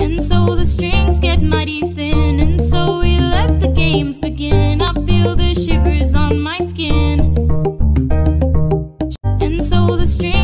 And so the strings get mighty thin, and so we let the games begin. I feel the shivers on my skin. And so the strings